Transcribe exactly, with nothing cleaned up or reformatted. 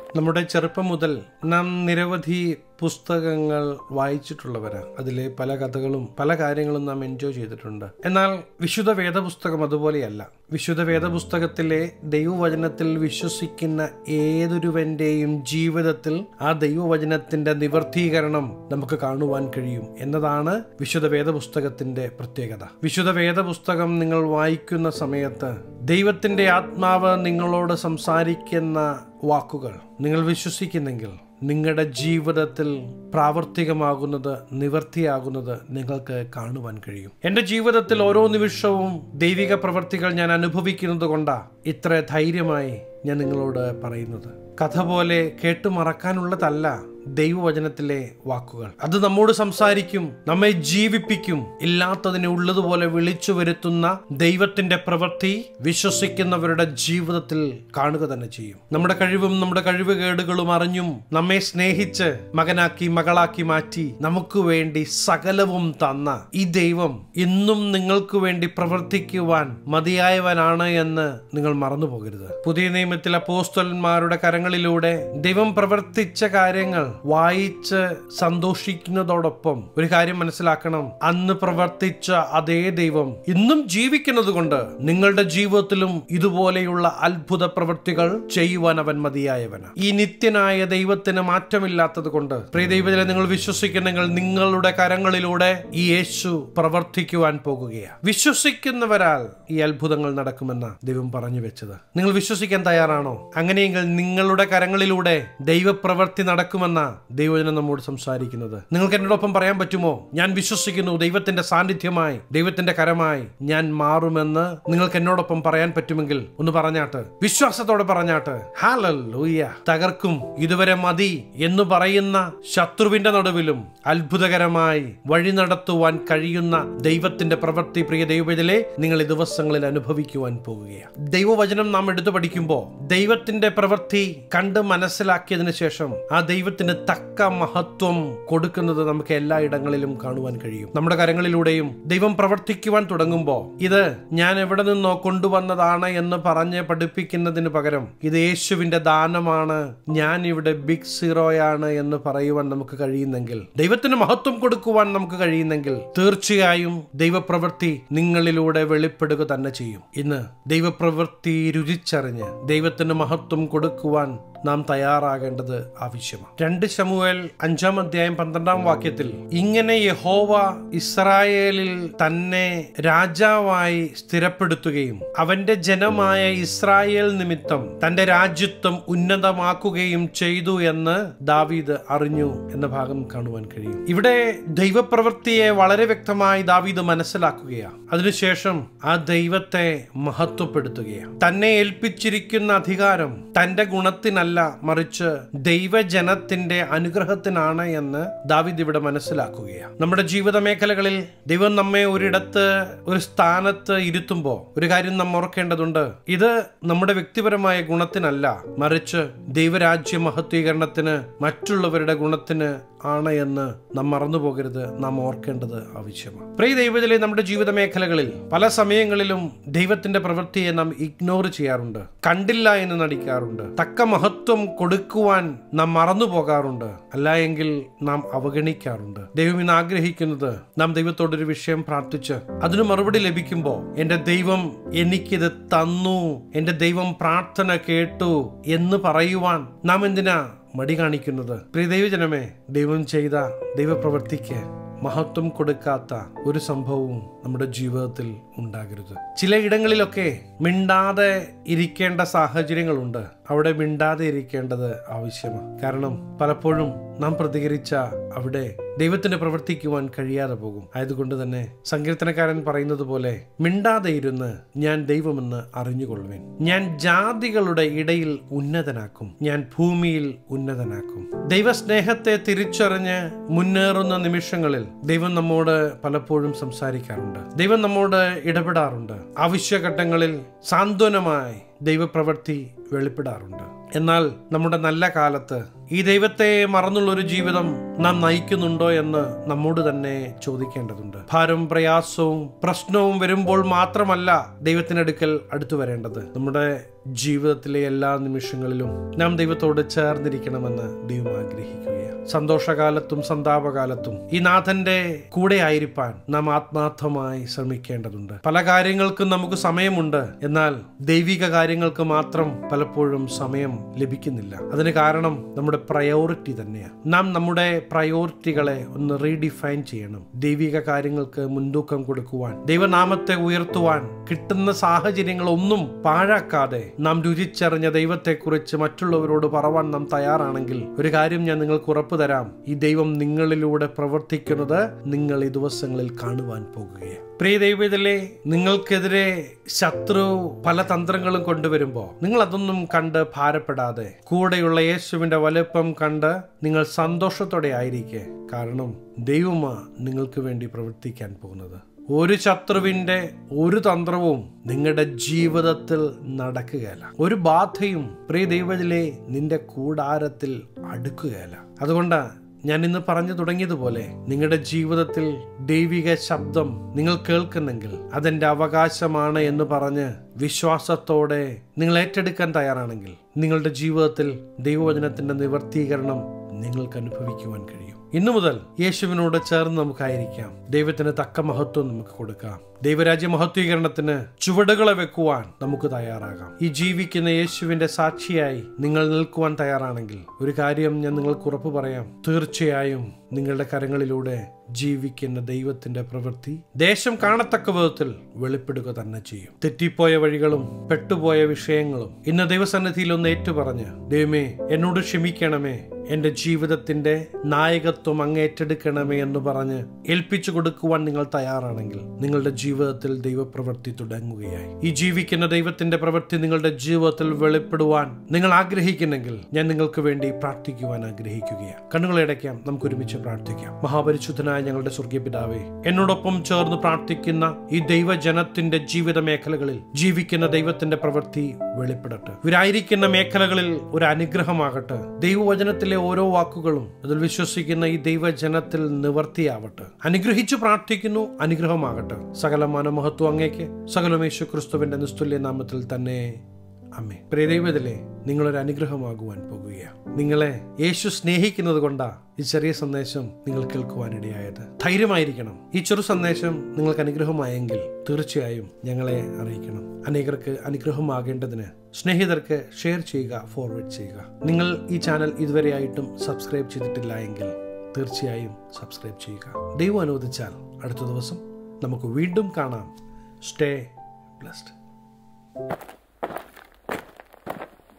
നമ്മുടെ ചെറുപ്പം മുതൽ നാം നിരവധി പുസ്തകങ്ങൾ വായിച്ചിട്ടുള്ളവരാണ്. അതിലെ പല കഥകളും പല കാര്യങ്ങളും നാം എൻജോയ് ചെയ്തിട്ടുണ്ട്. എന്നാൽ വിശുദ്ധ വേദപുസ്തകം അതുപോലെയല്ല. വിശുദ്ധ വേദപുസ്തകത്തിലെ ദൈവവചനത്തിൽ വിശ്വസിക്കുന്ന ഏതൊരുവന്റെയും ജീവിതത്തിൽ ആ ദൈവവചനത്തിന്റെ നിവർത്തീകരണം നമുക്ക് കാണുവാൻ കഴിയും എന്നതാണ് വിശുദ്ധ വേദപുസ്തകത്തിന്റെ പ്രത്യേകത. വിശുദ്ധ വേദപുസ്തകം നിങ്ങൾ വായിക്കുന്ന സമയത്ത് ദൈവത്തിന്റെ ആത്മാവ് നിങ്ങളോട് സംസാരിക്കുന്ന വാക്കുകൾ നിങ്ങൾ വിശ്വസിക്കുന്നെങ്കിൽ നിങ്ങളുടെ ജീവിതത്തിൽ പ്രാവർത്തികമാകുന്നത്, നിവർത്തിയാകുന്നത് നിങ്ങൾക്ക് കാണുവാൻ കഴിയും. എൻ്റെ ജീവിതത്തിൽ ഓരോ നിമിഷവും ദൈവിക പ്രവൃത്തികൾ ഞാൻ അനുഭവിക്കുന്നത് കൊണ്ടാണ് ഇത്ര ധൈര്യമായി ഞാൻ നിങ്ങളോട് പറയുന്നത്. കഥ പോലെ കേട്ടു മറക്കാനുള്ളതല്ല ദൈവവചനത്തിലെ വാക്കുകൾ. അത് നമ്മോട് സംസാരിക്കും, നമ്മെ ജീവിപ്പിക്കും. ഇല്ലാത്തതിനെ ഉള്ളതുപോലെ വിളിച്ചു വരുത്തുന്ന ദൈവത്തിന്റെ പ്രവൃത്തി വിശ്വസിക്കുന്നവരുടെ ജീവിതത്തിൽ കാണുക തന്നെ ചെയ്യും. നമ്മുടെ കഴിവും നമ്മുടെ കഴിവുകേടുകളും അറിഞ്ഞും നമ്മെ സ്നേഹിച്ച് മകനാക്കി മകളാക്കി മാറ്റി നമുക്ക് വേണ്ടി സകലവും തന്ന ഈ ദൈവം ഇന്നും നിങ്ങൾക്ക് വേണ്ടി പ്രവർത്തിക്കുവാൻ മതിയായവനാണ് എന്ന് നിങ്ങൾ മറന്നു പോകരുത്. പുതിയ നിയമത്തിൽ അപ്പോസ്തലന്മാരുടെ കരങ്ങളിലൂടെ ദൈവം പ്രവർത്തിച്ച കാര്യങ്ങൾ വായിച്ച് സന്തോഷിക്കുന്നതോടൊപ്പം ഒരു കാര്യം മനസ്സിലാക്കണം. അന്ന് പ്രവർത്തിച്ച അതേ ദൈവം ഇന്നും ജീവിക്കുന്നത് കൊണ്ട് നിങ്ങളുടെ ജീവിതത്തിലും ഇതുപോലെയുള്ള അത്ഭുത പ്രവൃത്തികൾ ചെയ്യുവാൻ അവൻ മതിയായവനാണ്. ഈ നിത്യനായ ദൈവത്തിന് മാറ്റമില്ലാത്തത് കൊണ്ട് പ്രിയ ദൈവത്തിലെ നിങ്ങൾ വിശ്വസിക്കുന്നെങ്കിൽ നിങ്ങളുടെ കരങ്ങളിലൂടെ ഈ യേശു പ്രവർത്തിക്കുവാൻ പോകുകയാണ്. വിശ്വസിക്കുന്നവരാൽ ഈ അത്ഭുതങ്ങൾ നടക്കുമെന്ന ദൈവം പറഞ്ഞു വെച്ചത്. നിങ്ങൾ വിശ്വസിക്കാൻ തയ്യാറാണോ? അങ്ങനെയെങ്കിൽ നിങ്ങളുടെ കരങ്ങളിലൂടെ ദൈവപ്രവൃത്തി നടക്കുമെന്ന ദൈവവചനം നമ്മോട് സംസാരിക്കുന്നത്. നിങ്ങൾക്ക് എന്നോടൊപ്പം പറയാൻ പറ്റുമോ? ഞാൻ വിശ്വസിക്കുന്നു ദൈവത്തിന്റെ സാന്നിധ്യമായി, ദൈവത്തിന്റെ കരമായി ഞാൻ മാറുമെന്ന് നിങ്ങൾക്ക് എന്നോടൊപ്പം പറയാൻ പറ്റുമെങ്കിൽ ഒന്ന് പറഞ്ഞാട്ട്, വിശ്വാസത്തോടെ പറഞ്ഞാട്ട്. ഹല്ലേലൂയ. തകർക്കും ഇതുവരെ മതി എന്ന് പറയുന്ന ശത്രുവിന്റെ നടുവിലും അത്ഭുതകരമായി വഴി നടത്തുവാൻ കഴിയുന്ന ദൈവത്തിന്റെ പ്രവൃത്തി പ്രിയ ദൈവത്തിലെ നിങ്ങൾ ഈ ദിവസങ്ങളിൽ അനുഭവിക്കുവാൻ പോകുകയാണ്. ദൈവവചനം നാം എടുത്തു പഠിക്കുമ്പോൾ ദൈവത്തിന്റെ പ്രവൃത്തി കണ്ട് മനസ്സിലാക്കിയതിനു ശേഷം ആ ദൈവത്തിന് തക്ക മഹത്വം കൊടുക്കുന്നത് നമുക്ക് എല്ലായിടങ്ങളിലും കാണുവാൻ കഴിയും. നമ്മുടെ കരങ്ങളിലൂടെയും ദൈവം പ്രവർത്തിക്കുവാൻ തുടങ്ങുമ്പോൾ ഇത് ഞാൻ എവിടെ നിന്നോ കൊണ്ടുവന്നതാണ് എന്ന് പറഞ്ഞ് പഠിപ്പിക്കുന്നതിന് പകരം ഇത് യേശുവിന്റെ ദാനമാണ്, ഞാൻ ഇവിടെ ബിഗ് സീറോയാണ് എന്ന് പറയുവാൻ നമുക്ക് കഴിയുന്നെങ്കിൽ, ദൈവത്തിന് മഹത്വം കൊടുക്കുവാൻ നമുക്ക് കഴിയുന്നെങ്കിൽ തീർച്ചയായും ദൈവപ്രവൃത്തി നിങ്ങളിലൂടെ വെളിപ്പെടുക തന്നെ ചെയ്യും. ഇന്ന് ദൈവപ്രവൃത്തി രുചിച്ചറിഞ്ഞ് ദൈവത്തിന് മഹത്വം കൊടുക്കുവാൻ നാം തയ്യാറാകേണ്ടത് ആവശ്യമാണ്. രണ്ട് ശമൂവേൽ അഞ്ചാം അധ്യായം പന്ത്രണ്ടാം വാക്യത്തിൽ ഇങ്ങനെ യഹോവ ഇസ്രായേലിൽ തന്നെ രാജാവായി സ്ഥിരപ്പെടുത്തുകയും അവന്റെ ജനമായ ഇസ്രായേൽ നിമിത്തം തന്റെ രാജ്യത്വം ഉന്നതമാക്കുകയും ചെയ്തു എന്ന് ദാവീദ് അറിഞ്ഞു എന്ന ഭാഗം കാണുവാൻ കഴിയും. ഇവിടെ ദൈവപ്രവൃത്തിയെ വളരെ വ്യക്തമായി ദാവീദ് മനസ്സിലാക്കുകയാണ്. അതിനുശേഷം ആ ദൈവത്തെ മഹത്വപ്പെടുത്തുകയാണ്. തന്നെ ഏൽപ്പിച്ചിരിക്കുന്ന അധികാരം തന്റെ ഗുണത്തിനല്ല, മറിച്ച് ദൈവജനത്തിന്റെ അനുഗ്രഹത്തിനാണ് എന്ന് ദാവീദ് ഇവിടെ മനസ്സിലാക്കുകയാണ്. നമ്മുടെ ജീവിത മേഖലകളിൽ ദൈവം നമ്മെ ഒരിടത്ത് ഒരു സ്ഥാനത്ത് ഇരുത്തുമ്പോൾ ഒരു കാര്യം നാം ഓർക്കേണ്ടതുണ്ട്. ഇത് നമ്മുടെ വ്യക്തിപരമായ ഗുണത്തിനല്ല, മറിച്ച് ദൈവരാജ്യ മഹത്വീകരണത്തിന്, മറ്റുള്ളവരുടെ ഗുണത്തിന് ആണ് എന്ന് നാം മറന്നു പോകരുത്. നാം ഓർക്കേണ്ടത് ആവശ്യമാണ്. പ്രിയ ദൈവത്തിലെ നമ്മുടെ ജീവിത മേഖലകളിൽ പല സമയങ്ങളിലും ദൈവത്തിന്റെ പ്രവൃത്തിയെ നാം ഇഗ്നോർ ചെയ്യാറുണ്ട്, കണ്ടില്ല എന്ന് നടിക്കാറുണ്ട്, തക്ക മഹത്വം കൊടുക്കുവാൻ നാം മറന്നു പോകാറുണ്ട്, അല്ല എങ്കിൽ നാം അവഗണിക്കാറുണ്ട്. ദൈവം ഇന്ന് ആഗ്രഹിക്കുന്നത് നാം ദൈവത്തോടൊരു വിഷയം പ്രാർത്ഥിച്ച് അതിന് മറുപടി ലഭിക്കുമ്പോൾ എന്റെ ദൈവം എനിക്കിത് തന്നു, എന്റെ ദൈവം പ്രാർത്ഥന കേട്ടു എന്ന് പറയുവാൻ നാം എന്തിനാ മടി കാണിക്കുന്നത്? പ്രിയ ദൈവജനമേ, ദൈവം ചെയ്ത ദൈവപ്രവൃത്തിക്ക് മഹത്വം കൊടുക്കാത്ത ഒരു സംഭവവും നമ്മുടെ ജീവിതത്തിൽ ഉണ്ടാകരുത്. ചിലയിടങ്ങളിലൊക്കെ മിണ്ടാതെ ഇരിക്കേണ്ട സാഹചര്യങ്ങളുണ്ട്. അവിടെ മിണ്ടാതെ ഇരിക്കേണ്ടത് ആവശ്യമാണ്. കാരണം പലപ്പോഴും നാം പ്രതികരിച്ച അവിടെ ദൈവത്തിന് പ്രവർത്തിക്കുവാൻ കഴിയാതെ പോകും. ആയതുകൊണ്ട് തന്നെ സങ്കീർത്തനക്കാരൻ പറയുന്നത് പോലെ മിണ്ടാതെ ഇരുന്ന് ഞാൻ ദൈവമെന്ന് അറിഞ്ഞുകൊള്ളുവേൻ. ഞാൻ ജാതികളുടെ ഇടയിൽ ഉന്നതനാക്കും, ഞാൻ ഭൂമിയിൽ ഉന്നതനാക്കും. ദൈവസ്നേഹത്തെ തിരിച്ചറിഞ്ഞ് മുന്നേറുന്ന നിമിഷങ്ങളിൽ ദൈവം നമ്മോട് പലപ്പോഴും സംസാരിക്കാറുണ്ട്. ദൈവം നമ്മോട് ഇടപെടാറുണ്ട്. ആവശ്യഘട്ടങ്ങളിൽ സാന്ത്വനമായി ദൈവപ്രവൃത്തി വെളിപ്പെടാറുണ്ട്. എന്നാൽ നമ്മുടെ നല്ല കാലത്ത് ഈ ദൈവത്തെ മറന്നുള്ളൊരു ജീവിതം നാം നയിക്കുന്നുണ്ടോ എന്ന് നമ്മോട് തന്നെ ചോദിക്കേണ്ടതുണ്ട്. ഭാരവും പ്രയാസവും പ്രശ്നവും വരുമ്പോൾ മാത്രമല്ല ദൈവത്തിനടുക്കൽ അടുത്തു വരേണ്ടത്. നമ്മുടെ ജീവിതത്തിലെ എല്ലാ നിമിഷങ്ങളിലും നാം ദൈവത്തോട് ചേർന്നിരിക്കണമെന്ന് ദൈവം ആഗ്രഹിക്കുകയാണ്. സന്തോഷകാലത്തും സന്താപകാലത്തും ഈ നാഥന്റെ കൂടെ ആയിരിക്കാൻ നാം ആത്മാർത്ഥമായി ശ്രമിക്കേണ്ടതുണ്ട്. പല കാര്യങ്ങൾക്കും നമുക്ക് സമയമുണ്ട്, എന്നാൽ ദൈവിക കാര്യങ്ങൾക്ക് മാത്രം പലപ്പോഴും സമയം ലഭിക്കുന്നില്ല. അതിന് കാരണം നമ്മുടെ പ്രയോറിറ്റി തന്നെയാണ്. നാം നമ്മുടെ പ്രയോറിറ്റികളെ ഒന്ന് റീഡിഫൈൻ ചെയ്യണം. ദൈവിക കാര്യങ്ങൾക്ക് മുൻതൂക്കം കൊടുക്കുവാൻ, ദൈവനാമത്തെ ഉയർത്തുവാൻ കിട്ടുന്ന സാഹചര്യങ്ങളൊന്നും പാഴാക്കാതെ നാം രുചിച്ചറിഞ്ഞ ദൈവത്തെക്കുറിച്ച് മറ്റുള്ളവരോട് പറവാൻ നാം തയ്യാറാണെങ്കിൽ ഒരു കാര്യം ഞാൻ നിങ്ങൾക്ക് ഉറപ്പു തരാം, ഈ ദൈവം നിങ്ങളിലൂടെ പ്രവർത്തിക്കുന്നത് നിങ്ങൾ ഈ ദിവസങ്ങളിൽ കാണുവാൻ പോകുകയാണ്. പ്രിയ ദൈവത്തിലെ, നിങ്ങൾക്കെതിരെ ശത്രു പല തന്ത്രങ്ങളും കൊണ്ടുവരുമ്പോൾ നിങ്ങൾ അതൊന്നും കണ്ട് ഭാരപ്പെടാതെ കൂടെയുള്ള യേശുവിന്റെ വലുപ്പം കണ്ട് നിങ്ങൾ സന്തോഷത്തോടെ ആയിരിക്കെ. കാരണം ദൈവമാ നിങ്ങൾക്ക് വേണ്ടി പ്രവർത്തിക്കാൻ പോകുന്നത്. ഒരു ശത്രുവിന്റെ ഒരു തന്ത്രവും നിങ്ങളുടെ ജീവിതത്തിൽ നടക്കുകയില്ല. ഒരു ബാധയും പ്രിയ ദൈവത്തിലെ നിന്റെ കൂടാരത്തിൽ അടുക്കുകയില്ല. അതുകൊണ്ട് ഞാൻ ഇന്ന് പറഞ്ഞു തുടങ്ങിയതുപോലെ നിങ്ങളുടെ ജീവിതത്തിൽ ദൈവിക ശബ്ദം നിങ്ങൾ കേൾക്കുന്നെങ്കിൽ അതെന്റെ അവകാശമാണ് എന്ന് പറഞ്ഞ് വിശ്വാസത്തോടെ നിങ്ങൾ ഏറ്റെടുക്കാൻ തയ്യാറാണെങ്കിൽ നിങ്ങളുടെ ജീവിതത്തിൽ ദൈവവചനത്തിന്റെ നിവർത്തീകരണം നിങ്ങൾക്ക് അനുഭവിക്കുവാൻ കഴിയും. ഇന്നു മുതൽ യേശുവിനോട് ചേർന്ന് നമുക്കായിരിക്കാം. ദൈവത്തിന് തക്ക മഹത്വം നമുക്ക് കൊടുക്കാം. ദൈവരാജ്യ മഹത്വീകരണത്തിന് ചുവടുകളെ വെക്കുവാൻ നമുക്ക് തയ്യാറാകാം. ഈ ജീവിക്കുന്ന യേശുവിന്റെ സാക്ഷിയായി നിങ്ങൾ നിൽക്കുവാൻ തയ്യാറാണെങ്കിൽ ഒരു കാര്യം ഞാൻ നിങ്ങൾക്ക് ഉറപ്പ് പറയാം, തീർച്ചയായും നിങ്ങളുടെ കരങ്ങളിലൂടെ ജീവിക്കുന്ന ദൈവത്തിന്റെ പ്രവൃത്തി ദേശം കാണത്തക്ക വിധത്തിൽ വെളിപ്പെടുക തന്നെ ചെയ്യും. തെറ്റിപ്പോയ വഴികളും പെട്ടുപോയ വിഷയങ്ങളും ഇന്ന് ദൈവസന്നിധിയിൽ ഒന്ന് ഏറ്റുപറഞ്ഞ്, ദൈവമേ എന്നോട് ക്ഷമിക്കണമേ, എന്റെ ജീവിതത്തിന്റെ നായകത്വം അങ്ങ് ഏറ്റെടുക്കണമേ എന്ന് പറഞ്ഞ് ഏൽപ്പിച്ചു കൊടുക്കുവാൻ നിങ്ങൾ തയ്യാറാണെങ്കിൽ നിങ്ങളുടെ ജീവിതത്തിൽ ദൈവപ്രവൃത്തി തുടങ്ങുകയായി. ഈ ജീവിക്കുന്ന ദൈവത്തിന്റെ പ്രവൃത്തി നിങ്ങളുടെ ജീവിതത്തിൽ വെളിപ്പെടുവാൻ നിങ്ങൾ ആഗ്രഹിക്കുന്നെങ്കിൽ ഞാൻ നിങ്ങൾക്ക് വേണ്ടി പ്രാർത്ഥിക്കുവാൻ ആഗ്രഹിക്കുകയാണ്. കണ്ണുകളടയ്ക്കാം, നമുക്ക് ഒരുമിച്ച് പ്രാർത്ഥിക്കാം. മഹാപരിശുദ്ധനായ ഞങ്ങളുടെ സ്വർഗീയ പിതാവേ, എന്നോടൊപ്പം ചേർന്ന് പ്രാർത്ഥിക്കുന്ന ഈ ദൈവജനത്തിന്റെ ജീവിത മേഖലകളിൽ ജീവിക്കുന്ന ദൈവത്തിന്റെ പ്രവൃത്തി വെളിപ്പെടട്ടെ. ഇവരായിരിക്കുന്ന മേഖലകളിൽ ഒരു അനുഗ്രഹമാകട്ടെ. ദൈവവചനത്തിലെ ഓരോ വാക്കുകളും അതിൽ വിശ്വസിക്കുന്ന ഈ ദൈവജനത്തിൽ നിവർത്തിയാവട്ടെ. അനുഗ്രഹിച്ചു പ്രാർത്ഥിക്കുന്നു, അനുഗ്രഹമാകട്ടെ. സകല മനമഹത്വം അങ്ങേക്ക്, സകലം യേശു ക്രിസ്തുവിന്റെ നിസ്തുല്യ നാമത്തിൽ തന്നെ, ആമേൻ. പ്രിയ ദൈവത്തിലെ, നിങ്ങളൊരു അനുഗ്രഹമാകുവാൻ പോകുകയാണ്. നിങ്ങളെ യേശു സ്നേഹിക്കുന്നത് കൊണ്ടാ ഈ ചെറിയ സന്ദേശം നിങ്ങൾ കേൾക്കുവാനിടയായത്. ധൈര്യമായിരിക്കണം. ഈ ചെറു സന്ദേശം നിങ്ങൾക്ക് അനുഗ്രഹമായെങ്കിൽ തീർച്ചയായും ഞങ്ങളെ അറിയിക്കണം. അനേകർക്ക് അനുഗ്രഹമാകേണ്ടതിന് സ്നേഹിതർക്ക് ഷെയർ ചെയ്യുക, ഫോർവേഡ് ചെയ്യുക. നിങ്ങൾ ഈ ചാനൽ ഇതുവരെയായിട്ടും സബ്സ്ക്രൈബ് ചെയ്തിട്ടില്ല എങ്കിൽ തീർച്ചയായും സബ്സ്ക്രൈബ് ചെയ്യുക. ദൈവം അനുവദിച്ചാൽ അടുത്ത ദിവസം നമുക്ക് വീണ്ടും കാണാം. Stay blessed.